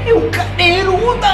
Eu cadeiruda!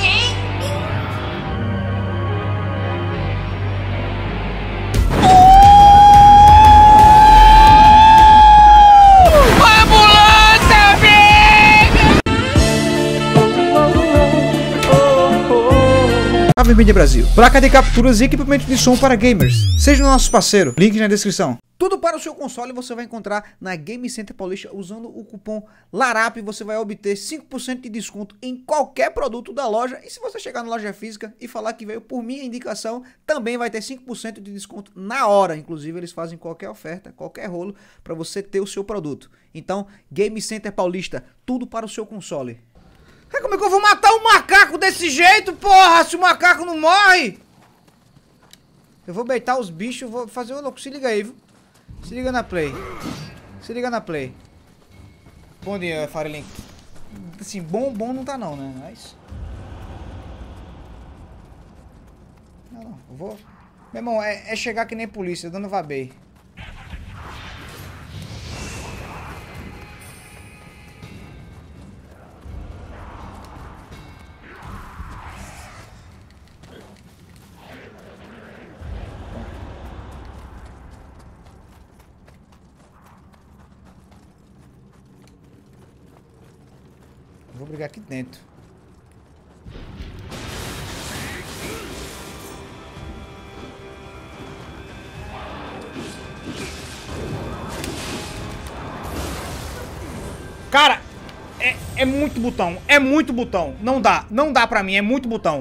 Ave Mídia Brasil, placa de capturas e equipamento de som para gamers. Seja nosso parceiro, link na descrição. Tudo para o seu console você vai encontrar na Game Center Paulista usando o cupom LARAP. Você vai obter 5% de desconto em qualquer produto da loja. E se você chegar na loja física e falar que veio por minha indicação, também vai ter 5% de desconto na hora. Inclusive eles fazem qualquer oferta, qualquer rolo para você ter o seu produto. Então, Game Center Paulista, tudo para o seu console. Como é que eu vou matar um macaco desse jeito, porra? Se o macaco não morre! Eu vou beitar os bichos, vou fazer o louco. Se liga aí, viu? Se liga na play. Se liga na play. Bom dia, Farelink. Assim, bom não tá não, né? Mas... Não, eu vou... Meu irmão, é chegar que nem polícia, dando vabei. Vou brigar aqui dentro. Cara, é muito botão. É muito botão. Não dá pra mim. É muito botão.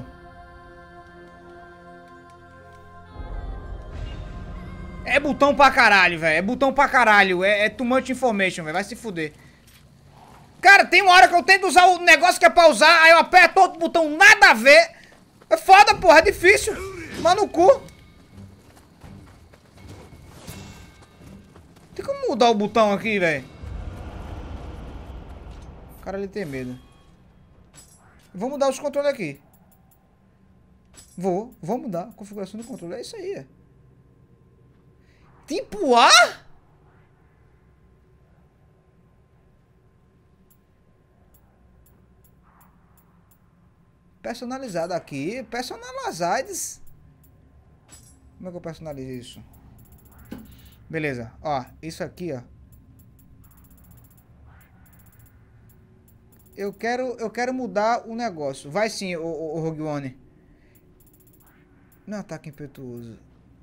É botão pra caralho, velho. É botão pra caralho. É too much information, velho. Vai se fuder. Cara, tem uma hora que eu tento usar o negócio que é pra usar, aí eu aperto outro botão, nada a ver. É foda, porra, é difícil. Mano, no cu. Tem como mudar o botão aqui, velho? O cara, ele tem medo. Vou mudar os controles aqui. Vou mudar a configuração do controle. É isso aí, é. Tipo A? Personalizado aqui, personalizados. Como é que eu personalizo isso? Beleza, ó, isso aqui, ó. Eu quero mudar o negócio. Vai sim, o Rogue One. Não, ataque impetuoso.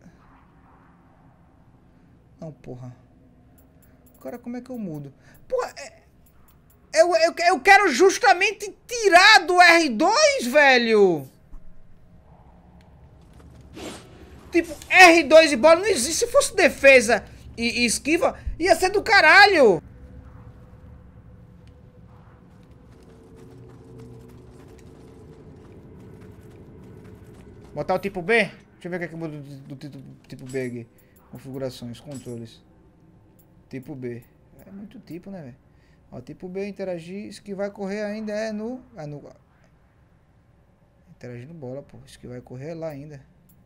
Não, porra. Agora como é que eu mudo? Porra, eu quero justamente tirar do R2, velho. Tipo, R2 e bola não existe. Se fosse defesa e esquiva, ia ser do caralho. Botar o tipo B? Deixa eu ver o que é que muda do tipo B aqui. Configurações, controles. Tipo B. É muito tipo, né, velho? Ó, tipo B, interagir, isso que vai correr ainda é no... Interagir no bola, pô. Isso que vai correr lá ainda.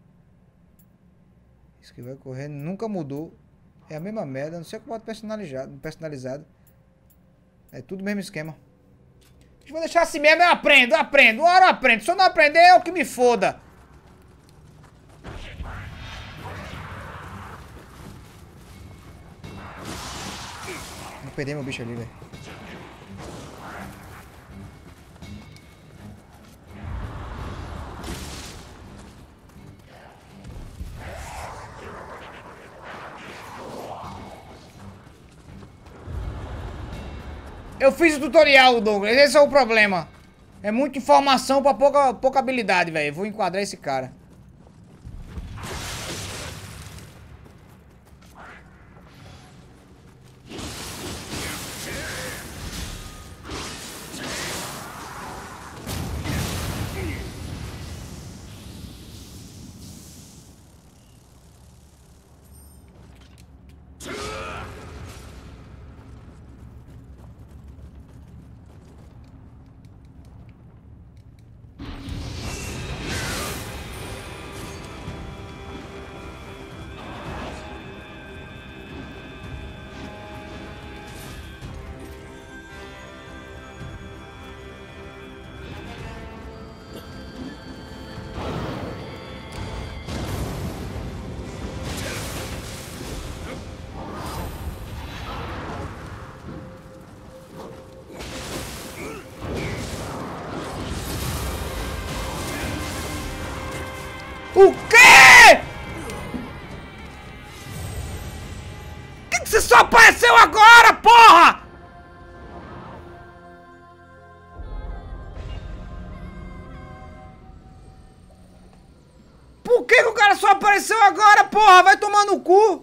Isso que vai correr nunca mudou. É a mesma merda, não sei como personalizado. É tudo o mesmo esquema. Vou deixar assim mesmo, eu aprendo. Uma hora eu aprendo. Se eu não aprender, é o que me foda. Vou perder meu bicho ali, velho. Eu fiz o tutorial, Douglas. Esse é o problema. É muita informação pra pouca habilidade, velho. Vou enquadrar esse cara. O quê? Que você só apareceu agora, porra? Por que o cara só apareceu agora, porra? Vai tomar no cu.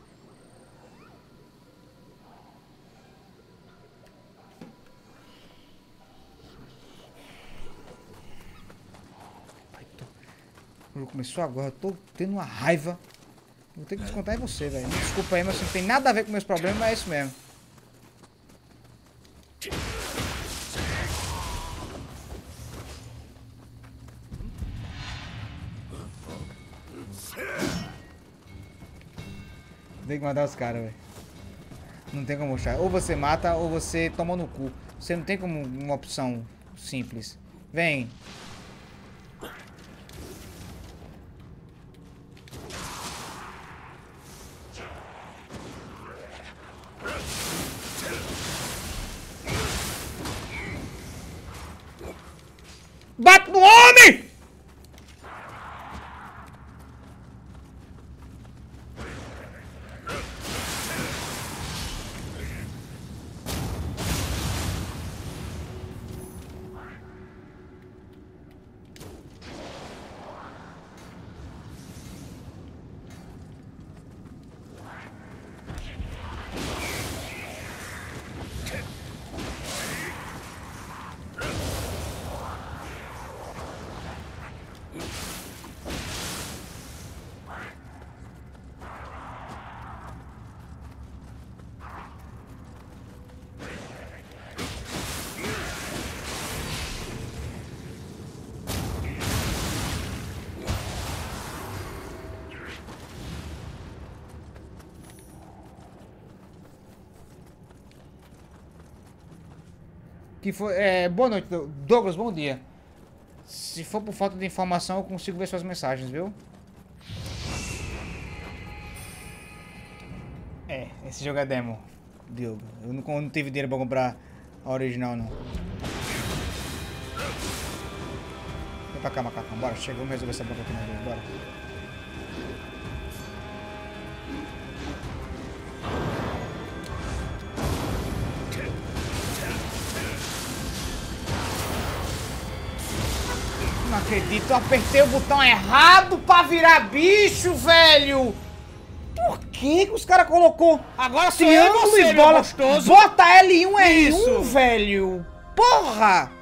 Começou agora, eu tô tendo uma raiva. Vou ter que descontar em você, velho. Desculpa aí, mas não tem nada a ver com meus problemas, mas é isso mesmo. Tem que matar os caras, velho. Não tem como achar. Ou você mata ou você toma no cu. Você não tem como uma opção simples. Vem. Bate no homem! Que foi, boa noite, Douglas, bom dia. Se for por falta de informação, eu consigo ver suas mensagens, viu? Esse jogo é demo, Diogo. Eu não tive dinheiro pra comprar a original, não. Vem pra cá, macacão, bora. Chega, vamos resolver essa bronca aqui na vida, bora. Não acredito, eu apertei o botão errado pra virar bicho, velho! Por que os caras colocou agora sou eu você, e bola? Gostoso. Bota L1, R1, Isso. velho! Porra!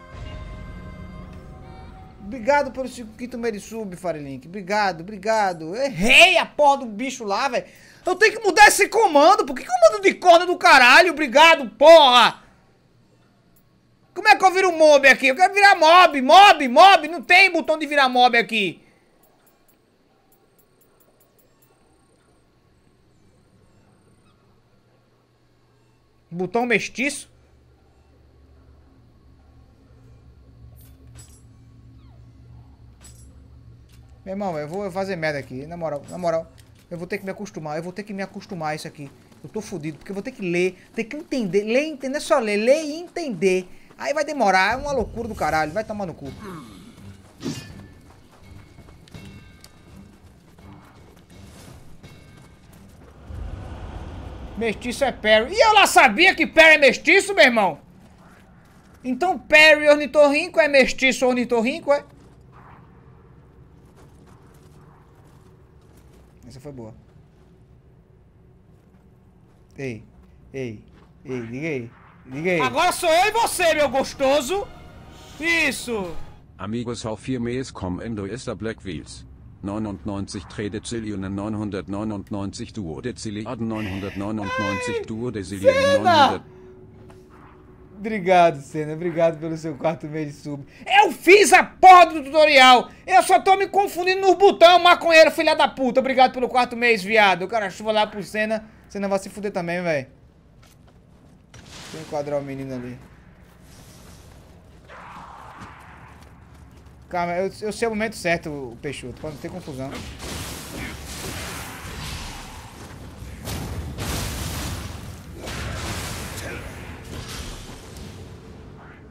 Obrigado pelo 5º mês de sub, Farelink. Obrigado, obrigado. Eu errei a porra do bicho lá, velho. Eu tenho que mudar esse comando. Por que comando de corda do caralho? Obrigado, porra! Como é que eu viro mob aqui? Eu quero virar mob, mob. Não tem botão de virar mob aqui. Botão mestiço? Meu irmão, eu vou fazer merda aqui. Na moral. Eu vou ter que me acostumar. A isso aqui. Eu tô fudido, porque eu vou ter que ler, ter que entender. Ler e entender, só ler e entender. Aí vai demorar, é uma loucura do caralho. Vai tomar no cu. Mestiço é Perry. E eu lá sabia que Perry é mestiço, meu irmão? Então Perry ornitorrinco é mestiço ornitorrinco, é? Essa foi boa. Ei, liga aí. Agora sou eu e você, meu gostoso. Isso. Amigos auf 4 Mails kommendo ist Black Wheels. 99 Tredezillionen 999 Duodezilliarden 999 Duodezillionen 900. Obrigado, Senna. Obrigado pelo seu 4º mês de sub. Eu fiz a porra do tutorial. Eu só tô me confundindo nos botões, maconheiro, filha da puta. Obrigado pelo 4º mês, viado. O cara chuva lá pro Senna. Senna vai se fuder também, velho. Deixa eu enquadrar o menino ali. Calma, eu sei o momento certo, o Peixoto, pra não ter confusão.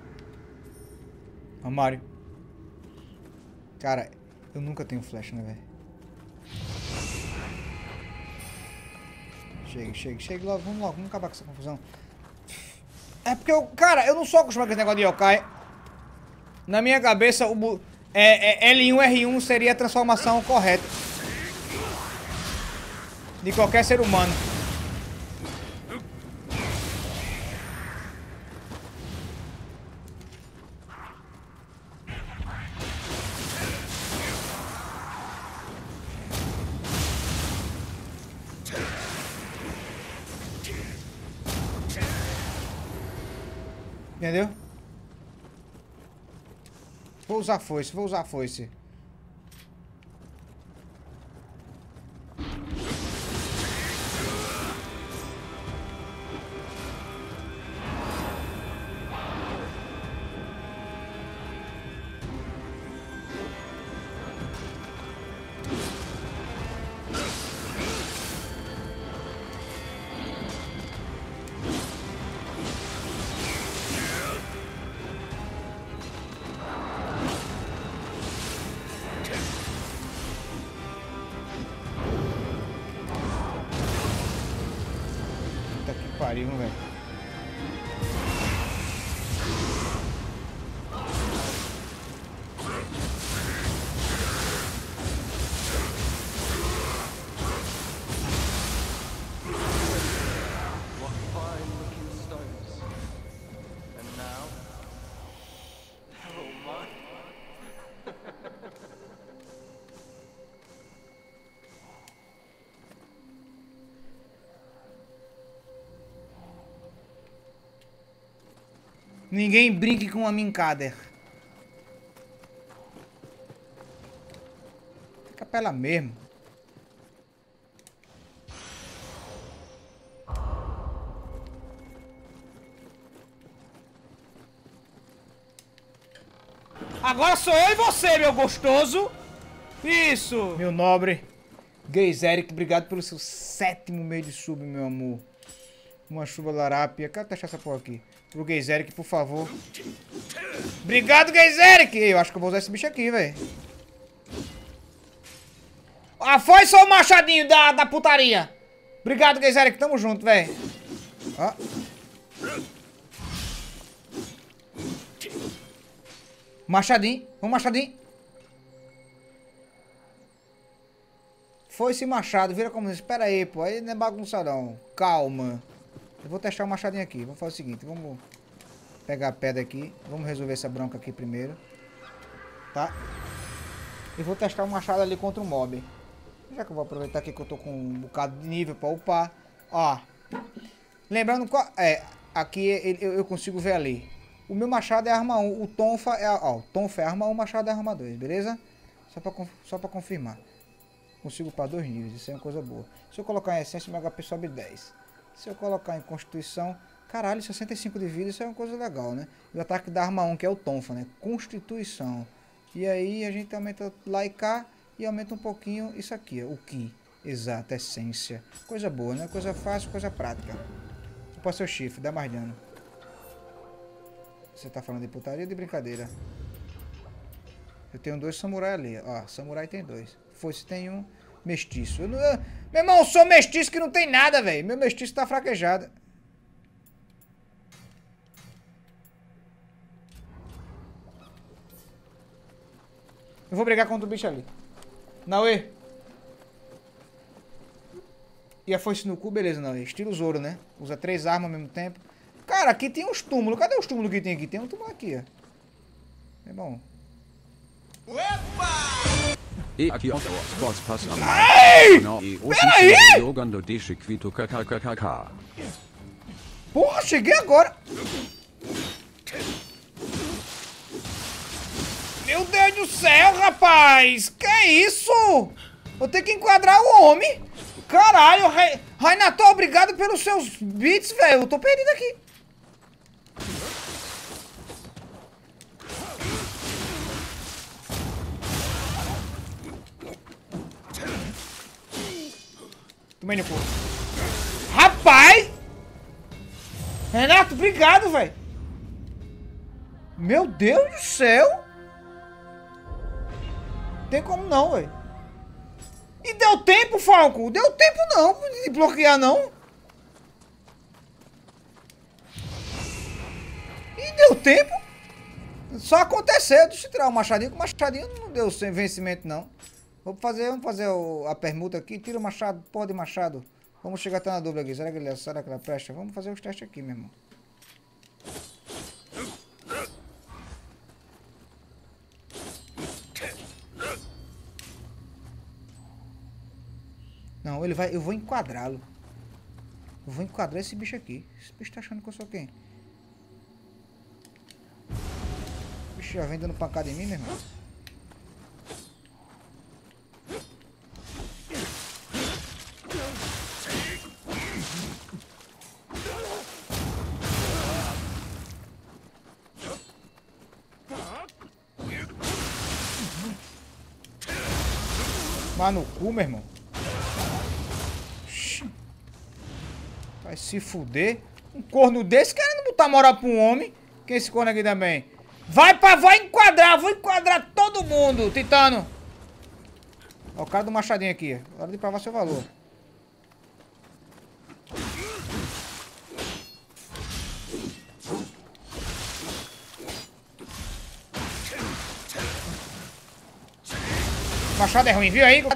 Ó, Mario. Cara, eu nunca tenho flash, né, velho? Chegue logo, vamos acabar com essa confusão. É porque cara, eu não sou acostumado com esse negócio de yokai. Na minha cabeça, L1, R1 seria a transformação correta de qualquer ser humano. Entendeu? Vou usar foice. Pariu, velho. Ninguém brinque com a Minkader. Fica pra ela mesmo. Agora sou eu e você, meu gostoso. Isso. Meu nobre. Geyseric, obrigado pelo seu 7º mês de sub, meu amor. Uma chuva larápia. Quero testar essa porra aqui. Pro Geyseric, por favor. Obrigado, Geyseric! Eu acho que eu vou usar esse bicho aqui, velho. Ah, foi só o machadinho da putaria. Obrigado, Geyseric. Tamo junto, velho. Ó. Machadinho. Vamos, machadinho. Foi esse machado. Vira como... Espera aí, pô. Aí não é bagunçadão. Calma. Eu vou testar o machadinho aqui. Vamos fazer o seguinte. Vamos pegar a pedra aqui. Vamos resolver essa bronca aqui primeiro. Tá? E vou testar o machado ali contra o mob. Já que eu vou aproveitar aqui que eu tô com um bocado de nível pra upar. Ó. Lembrando qual... aqui eu consigo ver ali. O meu machado é arma 1. O Tonfa é... Ó, o Tonfa é arma 1, o machado é arma 2. Beleza? Só pra confirmar. Consigo upar 2 níveis. Isso é uma coisa boa. Se eu colocar em essência, meu HP sobe 10. Se eu colocar em Constituição... Caralho, 65 de vida, isso é uma coisa legal, né? E o ataque da arma 1, que é o Tonfa, né? Constituição. E aí a gente aumenta lá e cá e aumenta um pouquinho isso aqui, ó, o Ki. Exato, essência. Coisa boa, né? Coisa fácil, coisa prática. Pode ser o chifre, dá mais dano. Você tá falando de putaria ou de brincadeira? Eu tenho 2 samurai ali, ó. Samurai tem 2. Foice tem 1. Mestiço. Meu irmão, eu sou mestiço que não tem nada, velho. Meu mestiço tá fraquejado. Eu vou brigar contra o bicho ali. Naue. E a foice no cu, beleza, Naue. Estilo Zoro, né? Usa 3 armas ao mesmo tempo. Cara, aqui tem uns túmulos. Cadê os túmulos que tem aqui? Tem um túmulo aqui, ó. É bom. E aqui auch Sports Pass am Ai! Peraí! Porra, cheguei agora. Meu Deus do céu, rapaz. Que isso? Vou ter que enquadrar o homem. Caralho, Rainato, obrigado pelos seus bits, velho. Eu tô perdido aqui. Tomei no cu. Rapaz! Renato, obrigado, velho. Meu Deus do céu. Tem como não, velho. E deu tempo, Falco? Deu tempo não de bloquear, não. deu tempo. Só aconteceu. Deixa eu tirar o machadinho. O machadinho não deu sem vencimento, não. Vamos fazer a permuta aqui. Tira o machado. Porra de machado. Vamos chegar até na dúvida aqui. Será que ela presta? Vamos fazer os testes aqui, meu irmão. Não, ele vai... Eu vou enquadrá-lo. Eu vou enquadrar esse bicho aqui. Esse bicho tá achando que eu sou quem? O bicho já vem dando pancada em mim, meu irmão. Mas no cu, meu irmão. Vai se fuder. Um corno desse querendo botar moral pra um homem. Quem é esse corno aqui também? Vai enquadrar. Vou enquadrar todo mundo, Titano. Ó, o cara do machadinho aqui. Hora de provar seu valor. O machado é ruim, viu aí?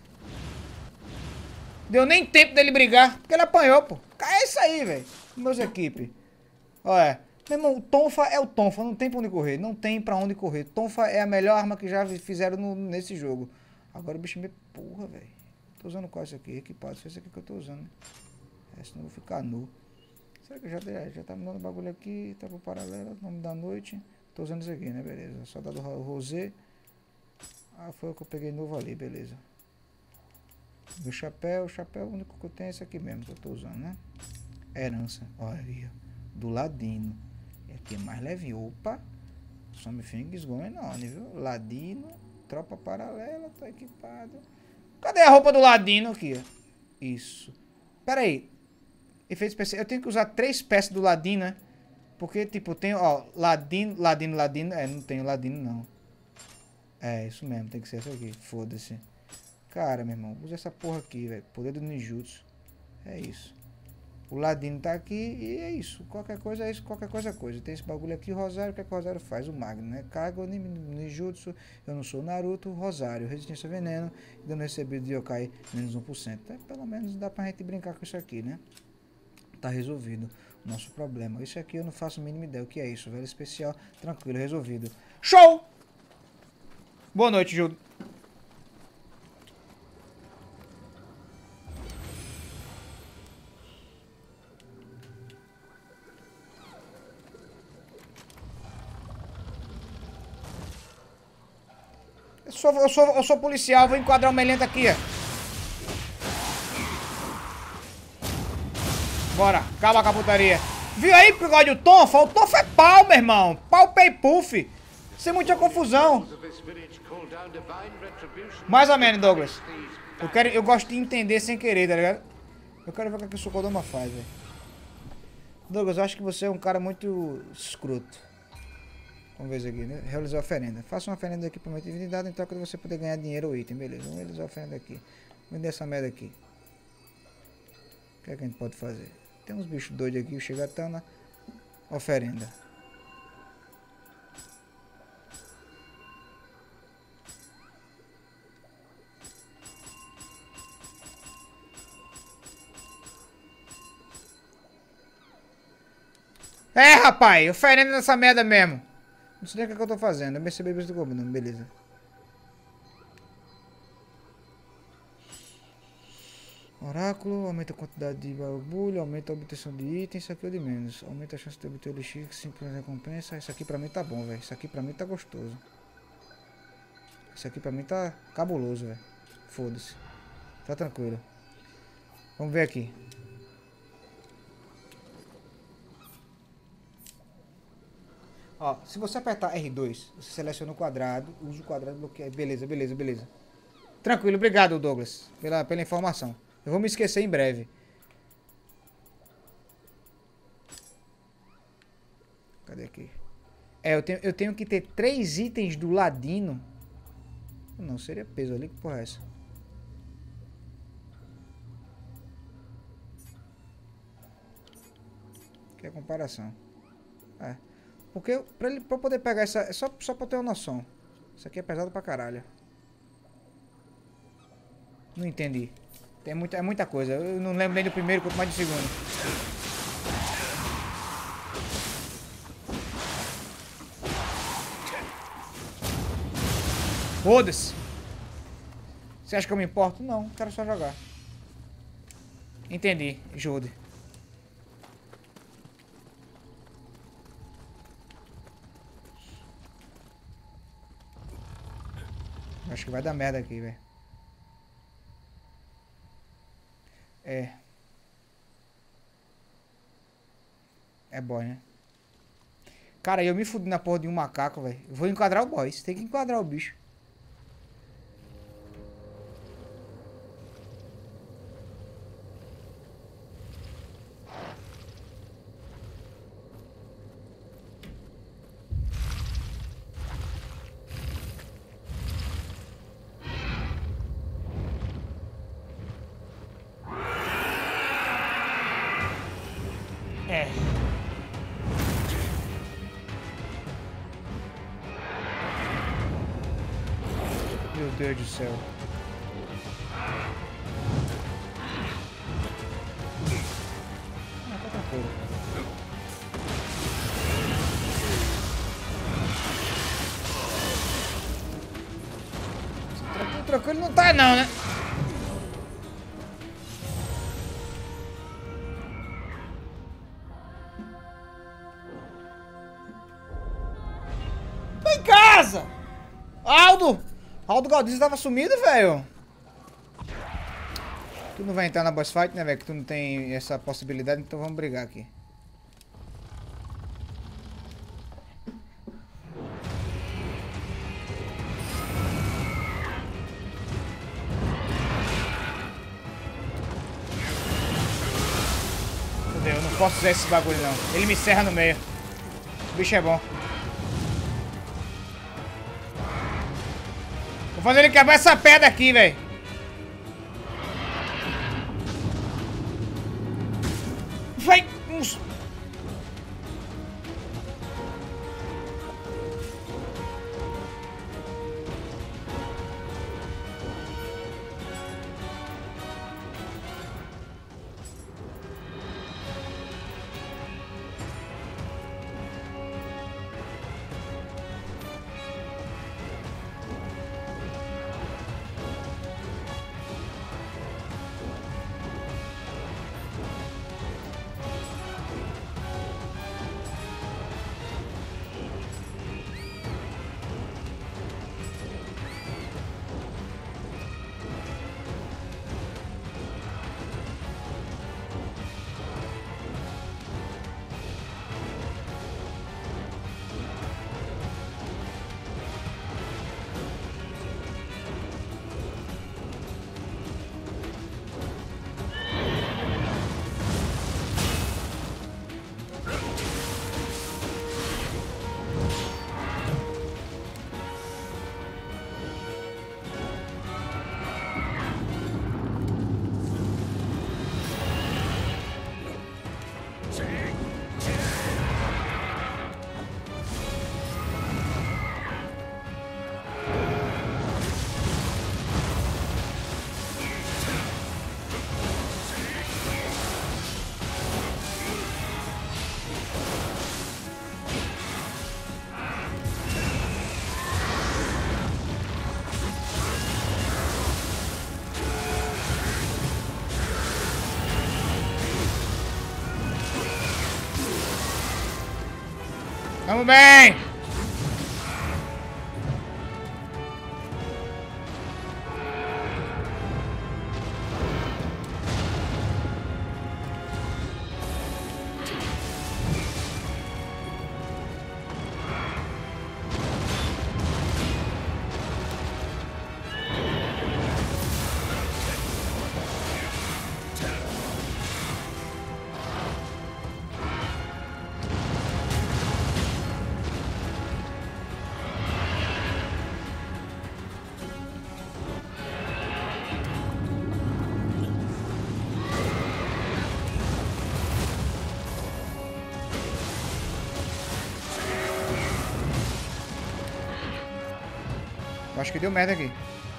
Deu nem tempo dele brigar, porque ele apanhou, pô. É isso aí, velho. Meus equipes. Olha, meu irmão, o Tonfa é o Tonfa, não tem pra onde correr. Não tem pra onde correr. Tonfa é a melhor arma que já fizeram nesse jogo. Agora o bicho me... Porra, velho. Tô usando qual isso aqui? Equipado. Esse aqui que eu tô usando, né? Senão eu vou ficar nu. Será que já tá me dando bagulho aqui? Tá pro paralelo, nome da noite. Tô usando isso aqui, né? Beleza. Soldado Rosé. Ah, foi o que eu peguei novo ali, beleza. O chapéu o único que eu tenho é esse aqui mesmo que eu tô usando, né? Herança, olha aí, do Ladino. E aqui é mais leve, opa. Something's going on, viu? Ladino, tropa paralela, tá equipado. Cadê a roupa do Ladino aqui? Isso. Pera aí. Efeito especial, eu tenho que usar 3 peças do Ladino, né? Porque, tipo, tem, ó, Ladino. É, não tem Ladino, não. É, isso mesmo, tem que ser essa aqui. Foda-se. Cara, meu irmão, usa essa porra aqui, velho. Poder do ninjutsu. É isso. O Ladino tá aqui e é isso. Qualquer coisa é isso, qualquer coisa é coisa. Tem esse bagulho aqui, Rosário. O que é que o Rosário faz? O Magno, né? Kago, ninjutsu. Eu não sou Naruto. Rosário, resistência a veneno. Dano recebido de yokai, menos 1%. É, pelo menos dá pra gente brincar com isso aqui, né? Tá resolvido o nosso problema. Isso aqui eu não faço a mínima ideia. O que é isso? Velho especial, tranquilo, resolvido. Show! Boa noite, Júlio. Eu sou policial, vou enquadrar o melento aqui, ó. Bora, acaba com a putaria. Viu aí porque eu gosto do Tonfa? O Tonfa é pau, meu irmão. Pau, pay, puff. Sem muita confusão. Mais ou menos, Douglas. Eu gosto de entender sem querer, tá ligado? Eu quero ver o que o Sokodoma faz, velho. Douglas, eu acho que você é um cara muito escroto. Vamos ver isso aqui, né? Realizar oferenda. Faça uma oferenda aqui para uma divindade em troca de você poder ganhar dinheiro ou item. Beleza, vamos realizar a oferenda aqui. Vender essa merda aqui. O que é que a gente pode fazer? Tem uns bichos doidos aqui, chega até na oferenda. É, rapaz, oferenda nessa merda mesmo. Não sei nem o que eu tô fazendo. Eu percebi isso do comando, beleza. Oráculo, aumenta a quantidade de bagulho, aumenta a obtenção de itens, isso aqui é o de menos. Aumenta a chance de obter o elixir, simples recompensa. Isso aqui pra mim tá bom, velho. Isso aqui pra mim tá gostoso. Isso aqui pra mim tá cabuloso, velho. Foda-se. Tá tranquilo. Vamos ver aqui. Ó, se você apertar R2, você seleciona o quadrado, usa o quadrado e bloqueia. Beleza, beleza, beleza. Tranquilo, obrigado, Douglas, pela informação. Eu vou me esquecer em breve. Cadê aqui? É, eu tenho que ter 3 itens do Ladino. Não, seria peso ali, que porra é essa? Que é a comparação. É. Porque pra eu poder pegar essa... É só pra ter uma noção. Isso aqui é pesado pra caralho. Não entendi. É muita coisa. Eu não lembro nem do primeiro, quanto mais do segundo. Foda-se. Você acha que eu me importo? Não, quero só jogar. Entendi, Jude. Acho que vai dar merda aqui, velho. É. É boy, né? Cara, eu me fudi na porra de um macaco, velho. Vou enquadrar o boy. Você tem que enquadrar o bicho. É. Meu Deus do céu. Ah, tá tranquilo. Tranquilo não tá não, né? Aldo Galdino tava sumido, velho. Tu não vai entrar na boss fight, né, velho? Que tu não tem essa possibilidade, então vamos brigar aqui. Fudeu, eu não posso usar esse bagulho não. Ele me serra no meio. O bicho é bom. Vou fazer ele quebrar essa pedra aqui, velho. Vai! Vamos bem! Eu acho que deu merda aqui.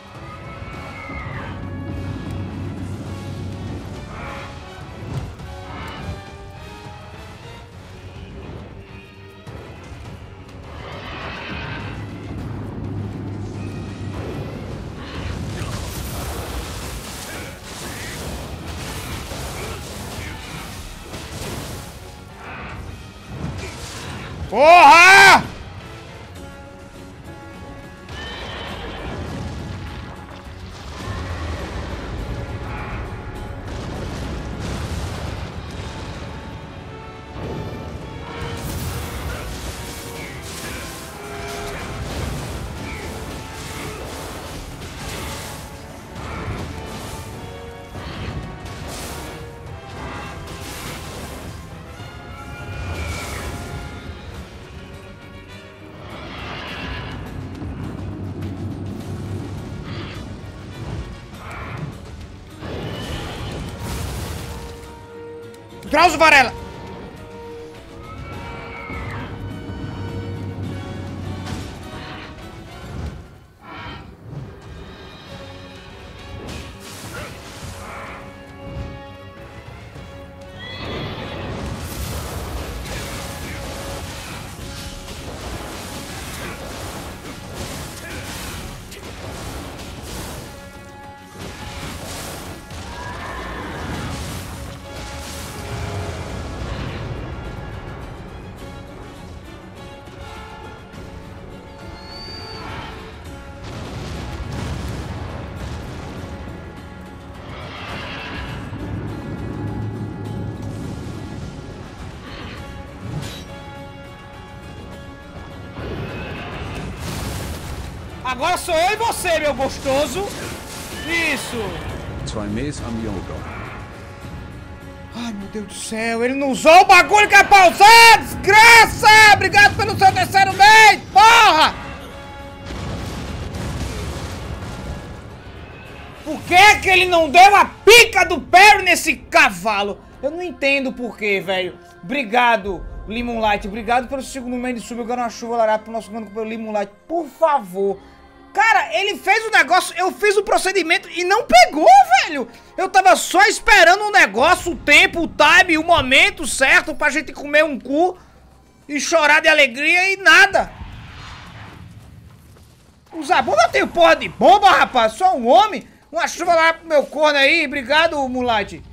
Porra! Drauzio Varela! Agora sou eu e você, meu gostoso. Isso. 2 Mace am Yoga. Ai, meu Deus do céu. Ele não usou o bagulho que é pra usar, desgraça. Obrigado pelo seu terceiro mês, porra. Por que que ele não deu a pica do Perry nesse cavalo? Eu não entendo por quê, velho. Obrigado, Limon Light. Obrigado pelo segundo mês de sub. Eu quero uma chuva laranja pro nosso canto pelo Limon Light. Por favor. Cara, ele fez o negócio, eu fiz o procedimento e não pegou, velho. Eu tava só esperando o negócio, o tempo, o time, o momento certo pra gente comer um cu e chorar de alegria e nada. Usar bomba, eu tenho porra de bomba, rapaz. Só um homem. Uma chuva lá pro meu corno aí. Obrigado, Moonlight.